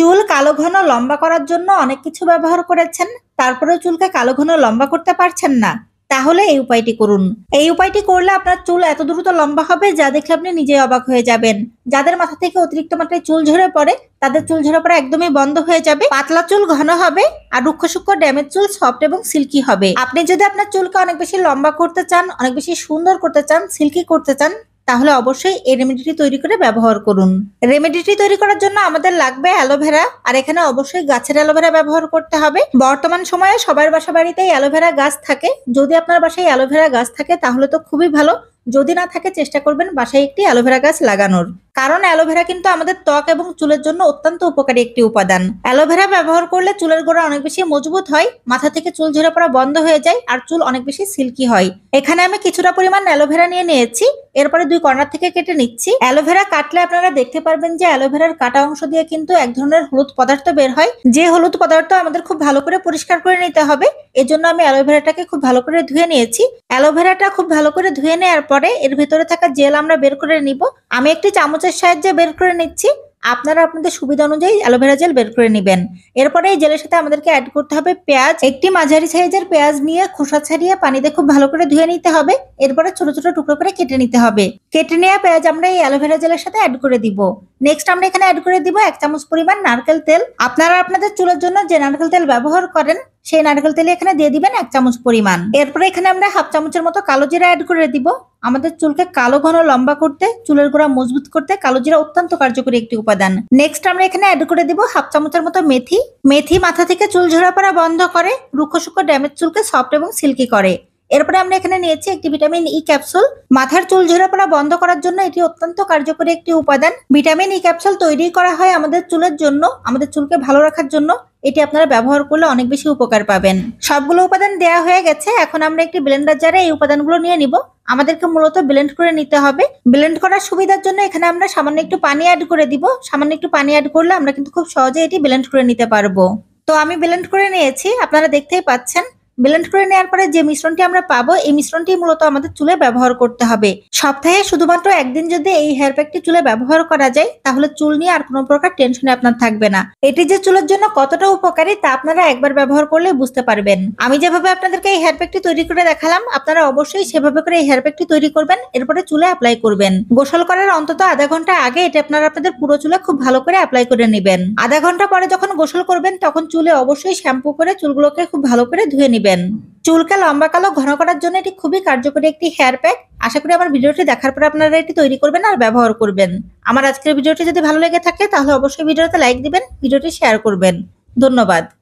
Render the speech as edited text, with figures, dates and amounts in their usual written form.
চুল কালো ঘন লম্বা করার জন্য অনেক কিছু ব্যবহার করেছেন, তারপরেও চুলকে কালো ঘন লম্বা করতে পারছেন না? তাহলে এই উপায়টি করুন। এই উপায়টি করলে আপনার চুল এত দ্রুত লম্বা হবে যা দেখে আপনি নিজেই অবাক হয়ে যাবেন। যাদের মাথা থেকে অতিরিক্ত মাত্রায় চুল ঝরে পড়ে তাদের চুল ঝরে পড়া একদমই বন্ধ হয়ে যাবে, পাতলা চুল ঘন হবে আর রুক্ষ সূক্ষ্ম ড্যামেজ চুল সফট এবং সিল্কি হবে। আপনি যদি আপনার চুলকে অনেক বেশি লম্বা করতে চান, অনেক বেশি সুন্দর করতে চান, সিল্কি করতে চান, তাহলে অবশ্যই এই রেমেডিটি তৈরি করে ব্যবহার করুন। রেমেডিটি তৈরি করার জন্য আমাদের লাগবে অ্যালোভেরা, আর এখানে অবশ্যই গাছের অ্যালোভেরা ব্যবহার করতে হবে। বর্তমান সময়ে সবার বাসা বাড়িতেই অ্যালোভেরা গাছ থাকে। যদি আপনার বাসায় অ্যালোভেরা গাছ থাকে তাহলে তো খুবই ভালো, যদি না থাকে চেষ্টা করবেন বাসায় একটি অ্যালোভেরা গাছ লাগানোর। কারণ অ্যালোভেরা কিন্তু আমাদের ত্বক এবং চুলের জন্য অত্যন্ত উপকারী একটি উপাদান। অ্যালোভেরা ব্যবহার করলে চুলের গোড়া অনেক বেশি মজবুত হয়, মাথা থেকে চুল ঝরে পড়া বন্ধ হয়ে যায় আর চুল অনেক বেশি সিল্কি হয়। এখানে আমি কিছুটা পরিমাণ অ্যালোভেরা নিয়ে নিয়েছি, এরপরে 2 কর্নার থেকে কেটে নিচ্ছি। অ্যালোভেরা কাটলে আপনারা দেখতে পারবেন যে অ্যালোভেরার কাটা অংশ দিয়ে কিন্তু এক ধরনের হলুদ পদার্থ বের হয়, যে হলুদ পদার্থ আমাদের খুব ভালো করে পরিষ্কার করে নিতে হবে। এজন্য আমি অ্যালোভেরাটাকে খুব ভালো করে ধুয়ে নিয়েছি। অ্যালোভেরাটা খুব ভালো করে ধুয়ে নেওয়ার পরে এর ভেতরে থাকা জেল আমরা বের করে নিব। আমি একটি চামচের সাহায্যে বের করে নিচ্ছি, আপনারা আপনাদের সুবিধা অনুযায়ী অ্যালোভেরা জেল বের করে নেবেন। এরপরে এই জেলের সাথে আমাদেরকে অ্যাড করতে হবে পেঁয়াজ। একটি মাঝারি সাইজের পেঁয়াজ নিয়ে খোসা ছাড়িয়ে পানিতে খুব ভালো করে ধুয়ে নিতে হবে। এরপরে ছোট ছোট টুকরো করে কেটে নিতে হবে। কেটে নেওয়া পেঁয়াজ আমরা এই অ্যালোভেরা জেলের সাথে অ্যাড করে দিব। নেক্সট আমরা এখানে অ্যাড করে দিব 1 চামচ পরিমাণ নারকেল তেল। আপনারা আপনাদের চুলের জন্য যে নারকেল তেল ব্যবহার করেন সেই নারকেল তেল এখানে দিয়ে দিবেন 1 চামচ পরিমাণ। এরপরে এখানে আমরা 1/2 চামচের মতো কালো জিরা অ্যাড করে দিব। আমাদের চুলকে কালো ঘন লম্বা করতে, চুলের গোড়া মজবুত করতে কালো জিরা অত্যন্ত কার্যকরী একটি উপাদান। নেক্সট আমরা এখানে অ্যাড করে দিব 1/2 চামচের মতো মেথি। মেথি মাথা থেকে চুল ঝরা পড়া বন্ধ করে, রুক্ষ সূক্ষ্ম ড্যামেজ চুলকে সফট এবং সিল্কি করে। এরপরে আমরা এখানে নিয়েছি একটি ভিটামিন ই ক্যাপসুল। মাথার চুল ঝরে পড়া বন্ধ করার জন্য এটি অত্যন্ত কার্যকরী একটি উপাদান। ভিটামিন ই ক্যাপসুল তৈরি করা হয় আমাদের চুলের জন্য, আমাদের চুলকে ভালো রাখার জন্য। এটি আপনারা ব্যবহার করলে অনেক বেশি উপকার পাবেন। সবগুলো উপাদান দেওয়া হয়ে গেছে, এখন আমরা একটি ব্লেন্ডার জারে এই উপাদানগুলো নিয়ে নিব। আমাদেরকে মূলত ব্লেন্ড করে নিতে হবে। ব্লেন্ড করার সুবিধার জন্য এখানে আমরা সামান্য একটু পানি অ্যাড করে দিব। সামান্য একটু পানি অ্যাড করলে আমরা কিন্তু খুব সহজে এটি ব্লেন্ড করে নিতে পারবো। তো আমি ব্লেন্ড করে নিয়েছি, আপনারা দেখতেই পাচ্ছেন। ব্লেন্ড করে নেওয়ার পরে যে মিশ্রণটি আমরা পাবো, এই মিশ্রণটি মূলত আমাদের চুলে ব্যবহার করতে হবে। সপ্তাহে শুধুমাত্র একদিন যদি এই হেয়ার প্যাকটি চুলে ব্যবহার করা যায় তাহলে চুল নিয়ে আর কোনো প্রকার টেনশনে আপনার থাকবে না। এটি যে চুলের জন্য কতটা উপকারী তা আপনারা একবার ব্যবহার করলে বুঝতে পারবেন। আমি যেভাবে আপনাদেরকে এই হেয়ার প্যাকটি তৈরি করে দেখালাম, আপনারা অবশ্যই সেভাবে করে এই হেয়ার প্যাকটি তৈরি করবেন, এরপরে চুলে অ্যাপ্লাই করবেন। গোসল করার অন্তত আধা ঘন্টা আগে এটা আপনারা আপনাদের পুরো চুলে খুব ভালো করে অ্যাপ্লাই করে নেবেন। আধা ঘন্টা পরে যখন গোসল করবেন তখন চুলে অবশ্যই শ্যাম্পু করে চুলগুলোকে খুব ভালো করে ধুয়ে নেবেন। চুলকে লম্বা কালো ঘন করার জন্য এটি খুবই কার্যকরী একটি হেয়ার প্যাক। আশা করি আমার ভিডিওটি দেখার পর আপনারা এটি তৈরি করবেন আর ব্যবহার করবেন। আমার আজকের ভিডিওটি যদি ভালো লেগে থাকে তাহলে অবশ্যই ভিডিওতে লাইক দিবেন, ভিডিওটি শেয়ার করবেন। ধন্যবাদ।